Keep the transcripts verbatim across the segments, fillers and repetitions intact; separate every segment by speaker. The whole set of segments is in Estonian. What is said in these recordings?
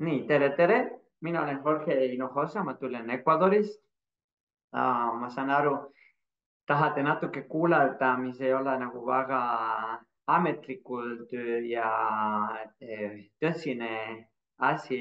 Speaker 1: nii, tere, tere. Mina olen Jorge Hinojosa, ma tulen Ecuadorist. Uh, ma saan aru, tahate natuke kuulata, mis ei ole nagu väga ametlikult ja eh, tõsine asi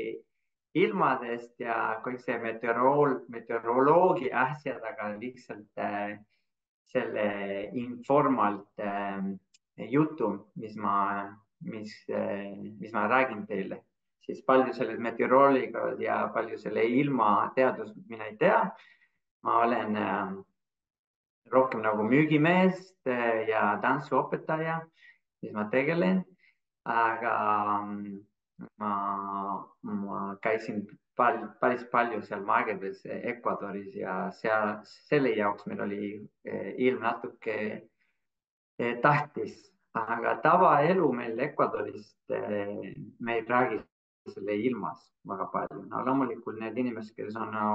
Speaker 1: ilmadest ja kõik see meteorool, meteoroloogia asjad, aga lihtsalt äh, selle informalt äh, jutu, mis ma, mis äh,, mis ma räägin teile, siis palju sellest meteorooliga ja palju selle ilmateadust mina ei tea. ma olen äh, rohkem nagu müügimees äh, ja tantsuõpetaja, siis ma tegelen, aga mm, ma, ma käisin pal päris palju seal maagedes Ecuadoris ja seal selle jaoks meil oli eh, ilm natuke eh, tahtis, aga tavaelu meil Ecuadorist eh, me ei räägi selle ilmas väga palju. No loomulikult need inimesed, kes on no,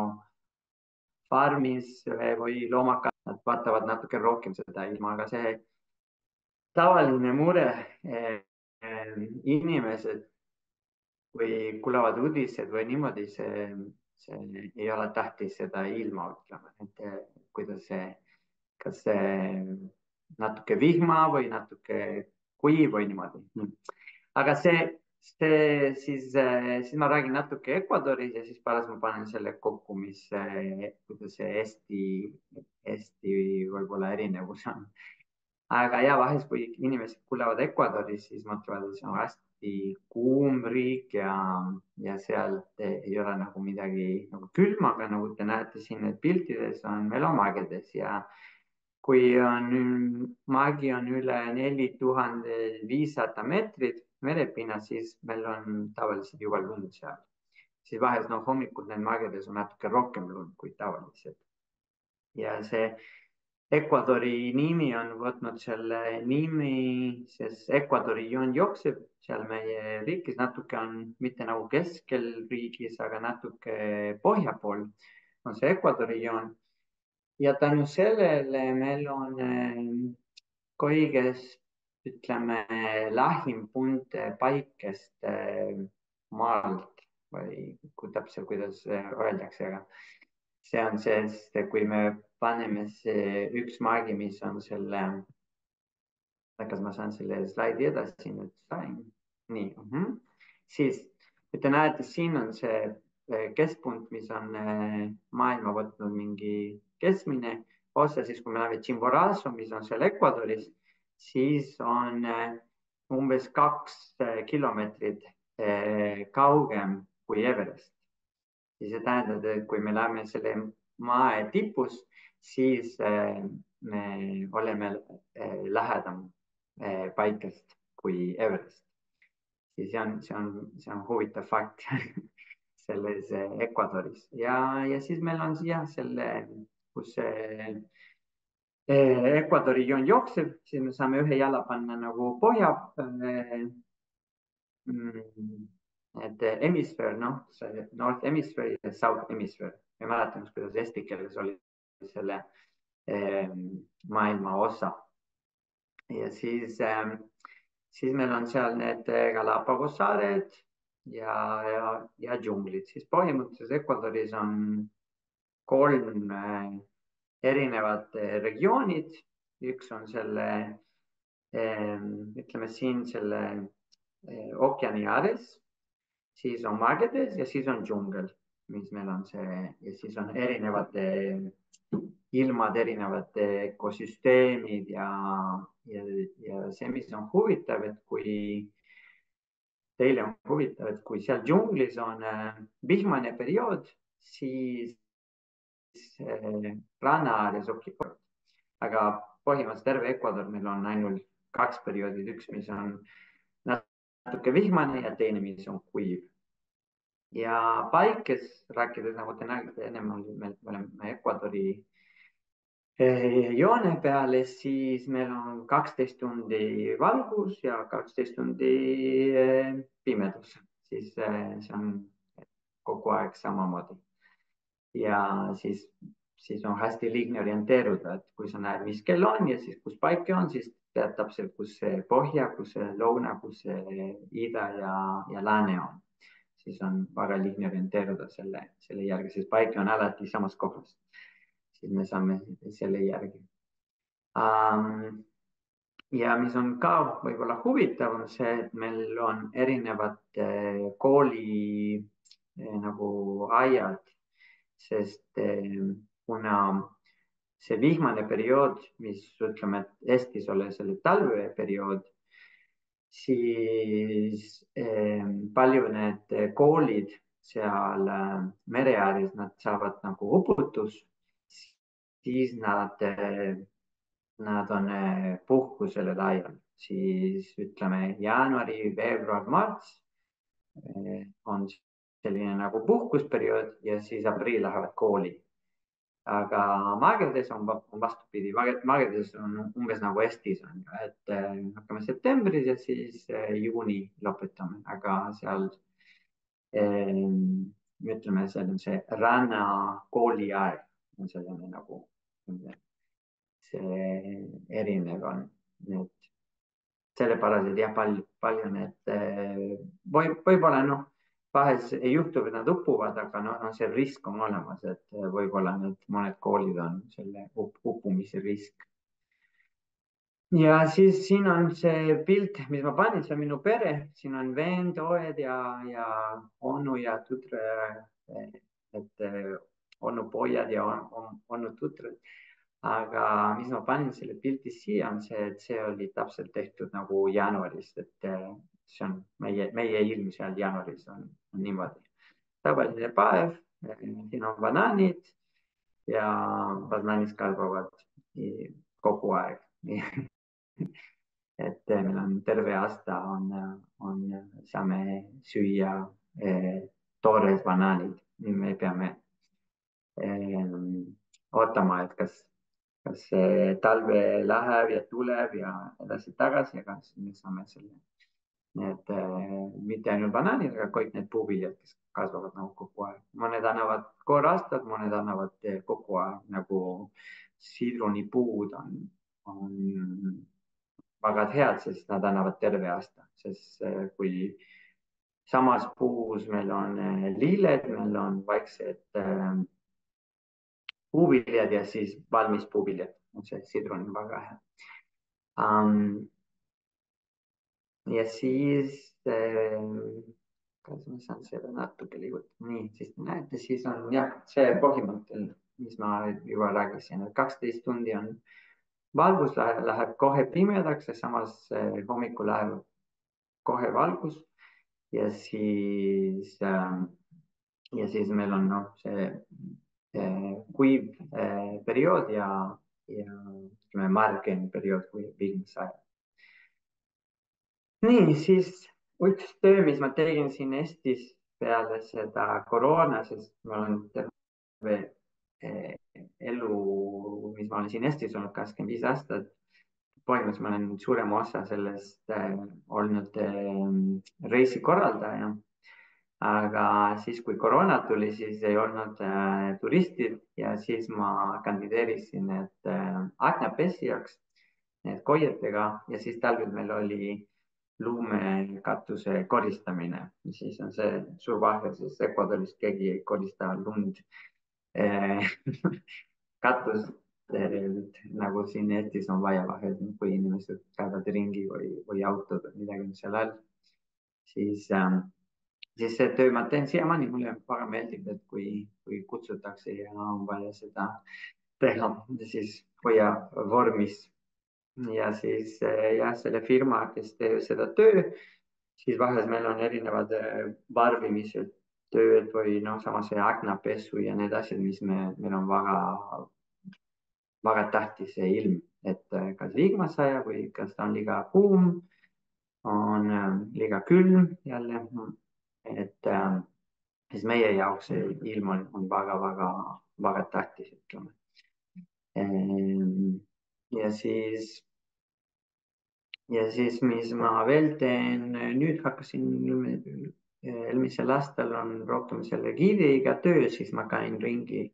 Speaker 1: farmis või loomakad, nad vaatavad natuke rohkem seda ilma, aga see tavaline mure eh, eh, inimesed või kuulevad uudised või niimoodi, see, see ei ole tähtis seda ilma, ütleme, et eh, kuidas see, kas see natuke vihma või natuke kuiv või niimoodi. aga see, see siis, siis ma räägin natuke Ecuadoris ja siis pärast ma panen selle kokku, mis, kuidas see Eesti, Eesti võib-olla erinevus on. aga ja vahest, kui inimesed kuulevad Ecuadoris, siis mõtlevad, et see on hästi kuum riik ja, ja sealt ei ole nagu midagi nagu külma, aga nagu te näete siin need piltides on meil on mägedes ja kui on, maagi on üle neli tuhat viissada meetrit merepinnast, siis meil on tavaliselt juba lund seal. siis vahest no hommikul need mägedes on natuke rohkem lund kui tavaliselt. ja see Ecuadori nimi on võtnud selle nimi, sest Ecuadori joon jookseb seal meie riigis, natuke on mitte nagu keskel riigis, aga natuke põhja pool on see Ecuadori joon. ja tänu sellele meil on kõigest, ütleme, lähim punt paikest maalt või kui täpselt, kuidas öeldakse, aga see on see, sest kui me paneme see üks maagi, mis on selle, kas ma saan selle slaidi edasi nüüd sain? nii uh, -huh. siis kui te näete, siin on see keskpunkt, mis on maailma võtnud mingi keskmine osa, siis kui me läheme Chimborazo, mis on seal Ecuadoris, siis on umbes kaks kilomeetrit kaugem kui Everest. siis see tähendab, et kui me läheme selle maa tipus, siis me oleme lähedam paikast kui Everest. siis see on, see on, see on huvitav fakt selles Ecuadoris ja, ja siis meil on siia selle, kus see Ecuadori joon jookseb, siis me saame ühe jala panna nagu põhja et hemisfäär, noh, see North Hemisphere ja South Hemisphere. ma ei mäleta, kuidas eesti keeles oli selle eh, maailma osa. ja siis eh,, siis meil on seal need Galapagos saared ja, ja, ja džunglid, siis põhimõtteliselt Ecuadoris on kolm eh, erinevat eh, regioonid. üks on selle eh,, ütleme siin selle eh, ookeani ääres, siis on mägedes ja siis on džungel, mis meil on see ja siis on erinevate ilmad, erinevad ökosüsteemid ja, ja, ja see, mis on huvitav, et kui teile on huvitav, et kui seal džunglis on vihmane periood, siis ranna ääres okei, aga põhimõtteliselt terve Ecuador meil on ainult kaks perioodi, üks, mis on natuke vihmane ja teine, mis on kuiv. ja paikes rääkides, nagu te nägite, ennem me oleme Ecuadori joone peale, siis meil on kaksteist tundi valgus ja kaksteist tundi pimedus, siis see on kogu aeg samamoodi. ja siis, siis on hästi liigne orienteeruda, et kui sa näed, mis kell on ja siis kus paike on, siis tead täpselt, kus see põhja, kus see lõuna, kus see ida ja, ja lääne on. siis on väga lihtne orienteeruda selle, selle järgi, sest paik on alati samas kohas. siis me saame selle järgi um,. ja mis on ka võib-olla huvitav, on see, et meil on erinevad kooli nagu aiad, sest kuna see vihmane periood, mis ütleme, et Eestis oli selle talveperiood, siis eh, palju need koolid seal mere ääres, nad saavad nagu uputus, siis nad, nad on puhkusel ajal, siis ütleme jaanuari, veebruar, märts on selline nagu puhkusperiood ja siis aprill lähevad kooli. aga maagedades on, on vastupidi, maagedades on umbes nagu Eestis on ju, et äh, hakkame septembris ja siis äh, juuni lõpetame, aga seal äh, ütleme, see on see rannakooli aeg on selline nagu see erinev on, et sellepärast, et jah, palju, palju need võib, võib-olla noh, vahel ei juhtu, et nad upuvad, aga noh no, no, see risk on olemas, et võib-olla need mõned koolid on selle up, uppumise risk. ja siis siin on see pilt, mis ma panin, see on minu pere, siin on vend, õed ja, ja onu ja tütre, et onu pojad ja on, on, onu tütred. aga mis ma panin selle pildi siia, on see, et see oli täpselt tehtud nagu jaanuaris, et see on meie, meie ilm seal jaanuaris on, on niimoodi. tavaline päev, siin on banaanid ja banaanid kasvavad kogu aeg. et meil on terve aasta on, on, saame süüa eh, toores banaanid, me peame eh, ootama, et kas kas see talve läheb ja tuleb ja edasi-tagasi, aga me saame selle, need mitte ainult banaanid, aga kõik need puuviljad, kes kasvavad nagu kogu aeg. mõned annavad korra aastat, mõned annavad kogu aeg, nagu sidrunipuud on, on väga head, sest nad annavad terve aasta, sest kui samas puus meil on lilled, meil on vaiksed puuviljad ja siis valmis puuviljad, see sidrun on väga hea um,. ja siis äh, kas ma saan seda natuke liigutada, nii, siis te näete, siis on jah, see põhimõttel, mis ma juba rääkisin, et kaksteist tundi on valgus, läheb, läheb kohe pimedaks ja samas äh, hommikul läheb kohe valgus ja siis äh, ja siis meil on noh, see kuiv periood ja, ja ütleme märgem periood, kui vihm sajab. nii, siis üks töö, mis ma tegin siin Eestis peale seda koroona, sest ma olen terve elu, mis ma olen siin Eestis olnud, kakskümmend viis aastat. põhimõtteliselt ma olen suurema osa sellest äh, olnud äh, reisikorraldaja. aga siis, kui koroona tuli, siis ei olnud äh, turistid ja siis ma kandideerisin need äh, aknapessijaks, need koietega ja siis talvel meil oli lumekatuse koristamine, siis on see suur vahe, sest Ecuadoris keegi ei korista lund äh, katust nagu siin Eestis on vaja vahel, kui inimesed käivad ringi või, või autod või midagi on seal all, siis ähm, siis see töö ma teen siiamaani, mulle väga meeldib, et kui, kui kutsutakse ja on vaja seda teha, siis hoia vormis. ja siis jah, selle firma, kes teeb seda töö, siis vahel meil on erinevad värvimised, tööd või noh, samas see aknapesu ja need asjad, mis me, meil on väga, väga tähtis see ilm, et kas vihma sajab või kas ta on liiga kuum, on liiga külm jälle, et äh, siis meie jaoks see ilm on, on väga-väga-väga tähtis, ütleme. ja siis, ja siis, mis ma veel teen, nüüd hakkasin, eelmisel aastal on rohkem selle giidiga töö, siis ma käin ringi.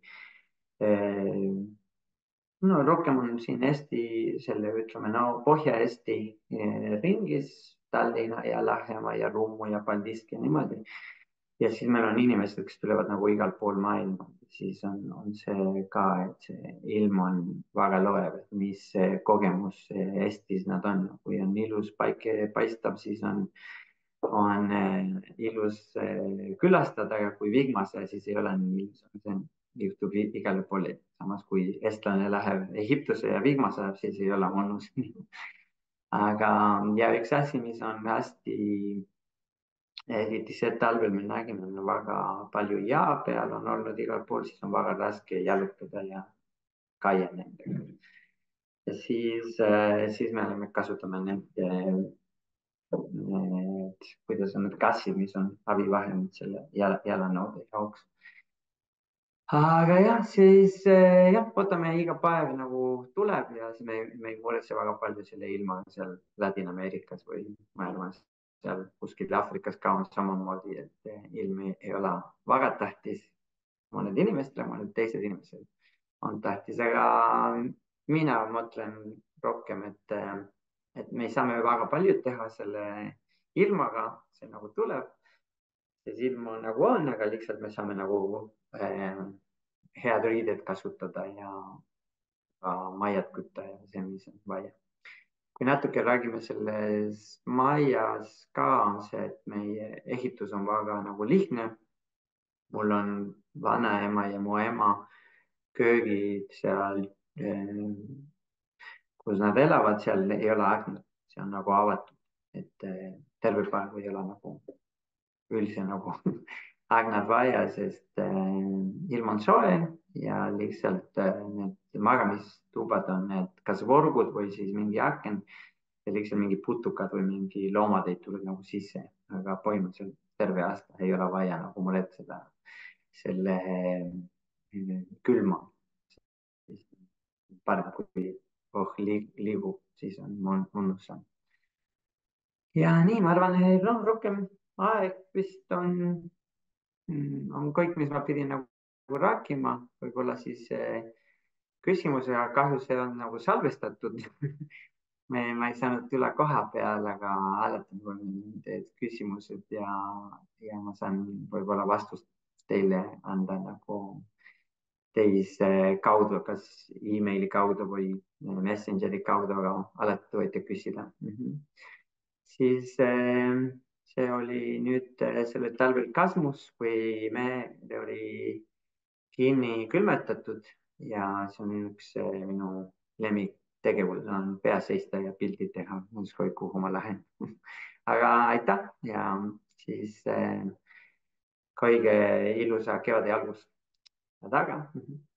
Speaker 1: no rohkem on siin Eesti, selle ütleme, no Põhja-Eesti ringis, Tallinna ja Lahemaa ja Rummu ja Paldiski ja niimoodi. ja siis meil on inimesed, kes tulevad nagu igalt pool maailma, siis on, on see ka, et see ilm on väga loev, et mis kogemus Eestis nad on, kui on ilus päike paistab, siis on, on eh, ilus eh, külastada, aga kui vihmase, siis ei ole nii ilus, see on, juhtub igale poole. samas kui eestlane läheb Egiptusse ja vihma sajab, siis ei ole mõnus aga, ja üks asi, mis on hästi eriti see talvel me nägime no, väga palju jää peal on olnud igal pool, siis on väga raske jalutada ja käia nendega. ja siis, siis me oleme, kasutame need, need, kuidas on need kassid, mis on abivahendid selle jala, jalanõude jaoks. aga jah, siis jah, võtame iga päev nagu tuleb ja siis me, me ei muretse väga palju selle ilma seal Ladina-Ameerikas või maailmas seal kuskil Aafrikas ka on samamoodi, et ilm ei, ei ole väga tähtis mõned inimestele, mõned teised inimesed on tähtis, aga mina mõtlen rohkem, et, et me saame väga palju teha selle ilmaga, see nagu tuleb, see ilm on nagu on, aga lihtsalt me saame nagu äh, head riided kasutada ja ka majad kütta ja see, mis on vaja. kui natuke räägime selles majas ka on see, et meie ehitus on väga nagu lihtne. mul on vanaema ja mu ema köögid seal, kus nad elavad, seal ei ole aknad, see on nagu avatud, et terve päev ei ole nagu üldse nagu aknad vaja, sest ilm on soe ja lihtsalt need magamistubad on need kas vorgud või siis mingi aken ja lihtsalt mingi putukad või mingi loomad ei tule nagu sisse, aga põhimõtteliselt terve aasta ei ole vaja nagu muretseda selle külma. parem kui oh, liigub, siis on mõnusam. ja nii, ma arvan, no, rohkem aeg vist on, on kõik, mis ma pidin nagu rääkima, võib-olla siis küsimuse, aga kahjuks see on nagu salvestatud me, ma ei saanud üle koha peal, aga alati on need küsimused ja, ja ma saan võib-olla vastust teile anda nagu teise kaudu, kas emaili kaudu või Messengeri kaudu, aga alati võite küsida mm. -hmm. siis see oli nüüd sellel talvel Kasmus, kui me oli kinni külmetatud ja see on üks minu lemmiktegevus on peas seista ja pildi teha, ükskõik kuhu ma lähen aga aitäh ja siis kõige ilusa kevade algust. Head aega.